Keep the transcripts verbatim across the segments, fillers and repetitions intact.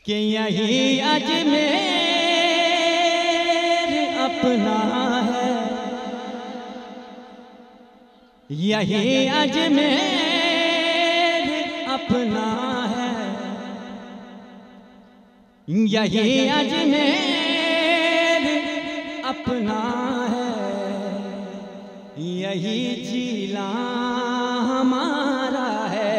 कि यही अजमेर अपना है, यही अजमेर अपना है, यही अजमेर अपना है, यही जिला हमारा है।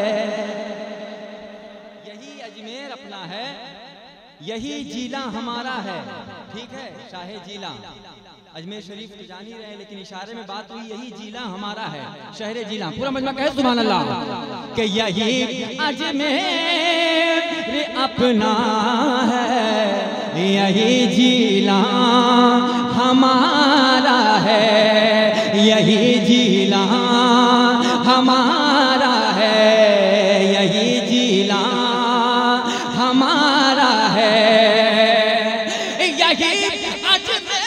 यही अजमेर अपना है, यही जिला हमारा है। ठीक है, शाहे जिला अजमेर शरीफ तो जान ही रहे, लेकिन इशारे में बात हुई यही जिला हमारा है, शहरे जिला। पूरा मजमा कहे सुभान अल्लाह कि यही अजमेर अपना है, यही जिला हमारा है, यही जिला हमारा है, यही जिला हमारा है, यही अजमेर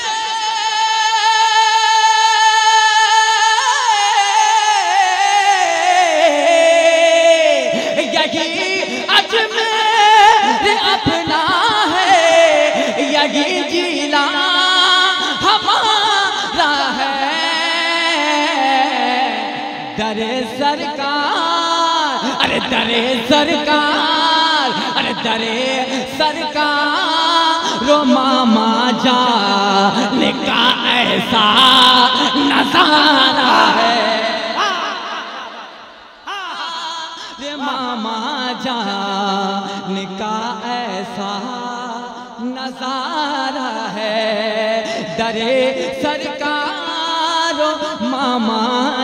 अपना है, यही जिला हमारा है। दरे सरकार, अरे दरे सरकार, अरे दरे सरकार रो मामा जाने का ऐसा नजारा है, रे मामा जाने का ऐसा नजारा है। दरे सरकार मामा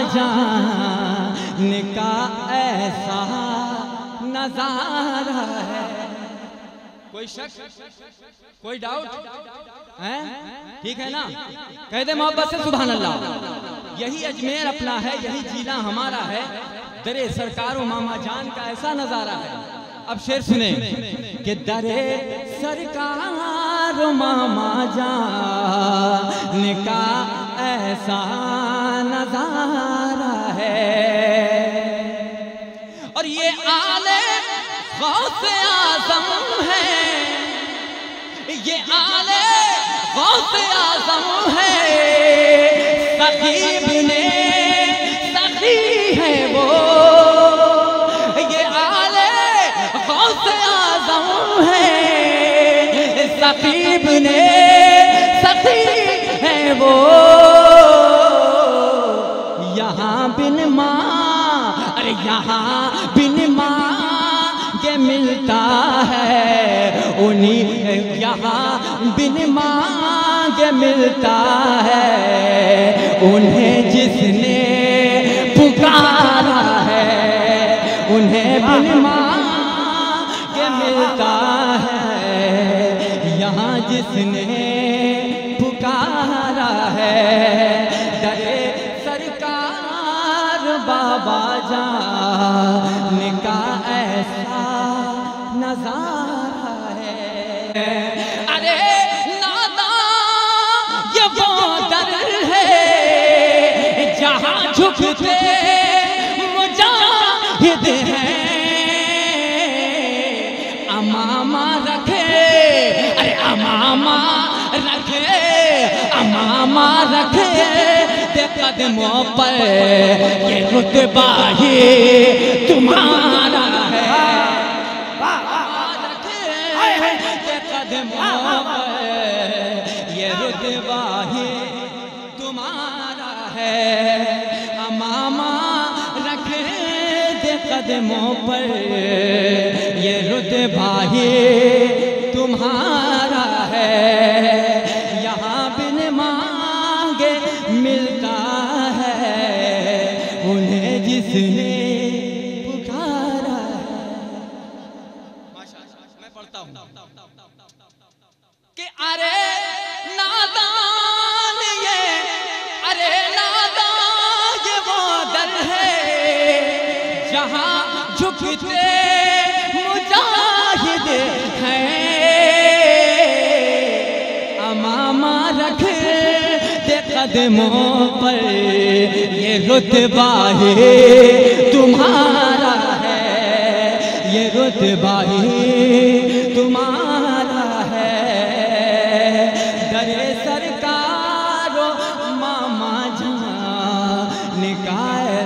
जाने का ऐसा नजारा है। कोई शक, कोई डाउट है? ठीक है ना? कह दे मोहब्बत से सुभान अल्लाह। यही अजमेर अपना है, यही जिला हमारा है, दरे सरकार मामा जान का ऐसा नजारा है। अब शेर सुने कि दरे सरकार मामा जान का ऐसा नजारा है। और ये आले गौसे आज़म है, ये आले गौसे आज़म है, सखीब ने सखी है वो, ये आले गौसे आज़म है, सखीब ने सखी है वो। यहाँ बिन माँ, अरे यहाँ बिन माँ के मिलता है, उन्हीं यहाँ बिन मांगे मिलता है, उन्हें जिसने पुकारा है, उन्हें बिन मांगे मिलता है, यहाँ जिसने पुकारा है। दरे सरकार बाबा जान का ऐसा नजारा है। अरे नादा ये वो दर है जहाँ झुकते मुजाहिद हैं, अमामा रखे, अरे अमामा रखे, अमामा रखे दे कदमों पर, ये रुतबा ही तुम्हारा है। ये रुतबा ही तुम्हारा है, अमामा रखे दे कदमों पर, ये रुतबा ही तुम्हारा है। यहाँ बिन मांगे मिलता है, उन्हें जिसने पुकारा है। मैं पढ़ता हूँ कि अरे नादान ये, अरे नादान ये वो दर है जहाँ झुकते मुजाहिद हैं, अमामा रख दे कदमों पर, ये रुतबा है तुम्हारा है, ये रुतबा इत्बाही तुम्हारा है, दरे सरकारो मामा जान का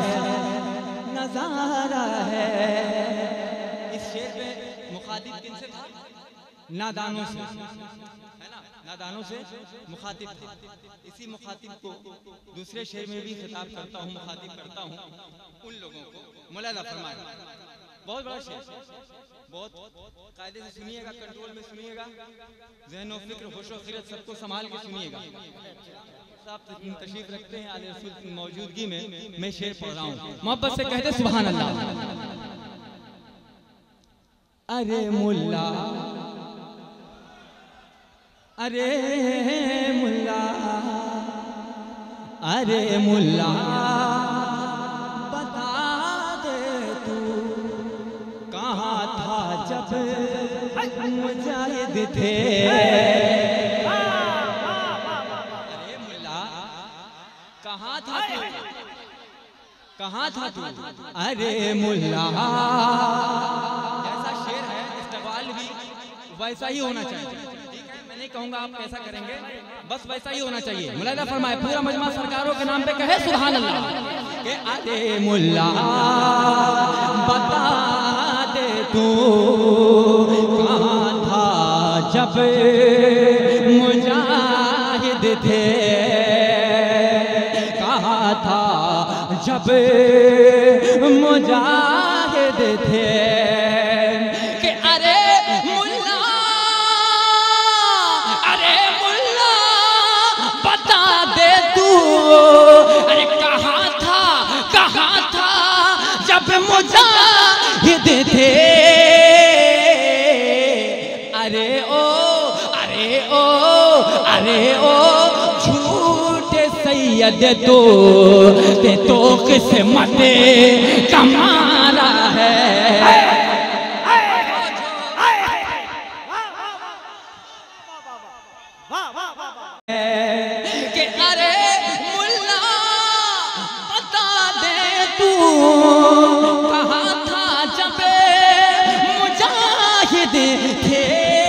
नजारा है। इस शेर पे मुखातिब किनसे था? नादानों से, है ना, नादानों से मुखातिब था। इसी मुखातिब को दूसरे शेर में भी खिताब करता हूँ, मुखातिब करता हूँ उन लोगों को। मुलादा फरमाए, बहुत बड़ा शेर, बहुत कायदे से सुनिएगा, कंट्रोल में सुनिएगा, ज़हन और फिक्र, होशो खिरत सबको संभाल के सुनिएगा। आप तशरीफ रखते हैं आले रसूल की मौजूदगी में, मैं शेर पढ़ रहा हूँ, मोहब्बत से कहते सुभान अल्लाह। अरे मुल्ला, अरे मुल्ला, अरे मुल्ला बता दे तू कहाँ था जब मुजाहिद थे। अरे मुल्ला कहाँ था तू, कहाँ था तू, अरे मुल्ला। जैसा शेर है इस्तेमाल भी वैसा ही होना चाहिए, नहीं कहूंगा आप कैसा करेंगे, बस वैसा ही होना चाहिए। मुलादा फरमाए, पूरा मजमा सरकारों के नाम पे कहे सुभान अल्लाह के अरे मुल्ला बता दे तू कहाँ था जब मुजाहिद थे, कहाँ था जब मुजाहिद थे। कि अरे अरे कहाँ था, कहाँ था जब मुजाहिद थे। अरे ओ, अरे ओ, अरे ओ झूठे सैयद तो ते तो किस्मत कमारा है। कि अरे कहाँ था जब मुजाहिद थे।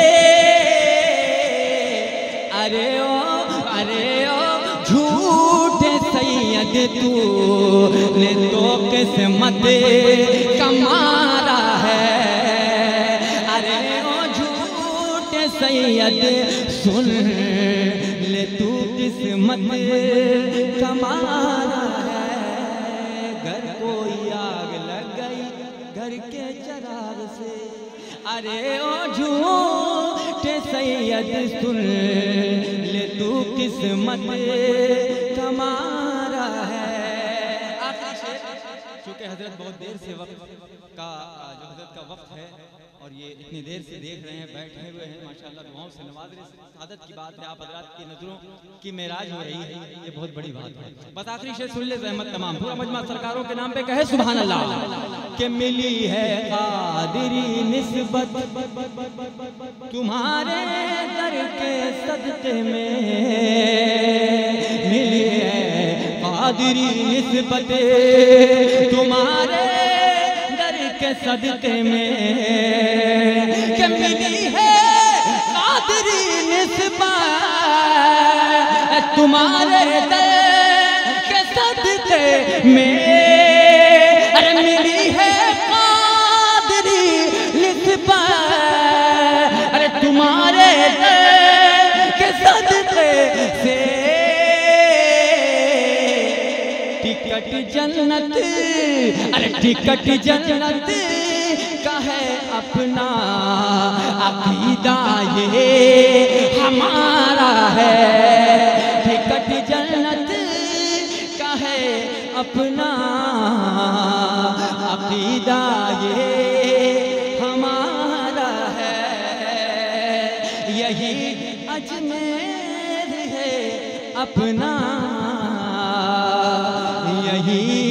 अरे ओ, अरे ओ झूठे सैयद तू ने तो किस्मत कमारा है। अरे ओ झूठे सैयद सुन ले तू किस्मत कमारा है। घर कोई आग लग गई घर के चराग से, अरे ओ झूठे सैयद सुन ले तू किस्मत कमारा है। आखिरी शेर, चूँकि हजरत बहुत देर से वक्त का जो हजरत का वक्त है और ये इतनी देर से देख रहे हैं, बैठे हुए हैं, माशाअल्लाह दुआओं से नवाज रहे, सादत की बात है, आप हजरात की नजरों की मेराज हो रही है, ये बहुत बड़ी बात है। बस आखिरी शेर सुन ले ज़हमत तमाम, पूरा मजमा सरकारों के नाम पे कहे सुभान अल्लाह। के मिली है कादिरी निस्बत तुम्हारे दर के सदक़े में, मिली है कादिरी निस्बत तुम्हारे के सदक़े में। के मिली है कादरी निस्बत तुम्हारे दर के सदक़े में। अरे मिली है कादरी निस्बत अरे तुम्हारे दर के सदक़े से। टिकट जन्नत, अरे टिकट जन्नत का है अपना अकीदा ये हमारा है। टिकट जन्नत का है अपना अकीदा ये हमारा है। यही अजमेर है अपना, यही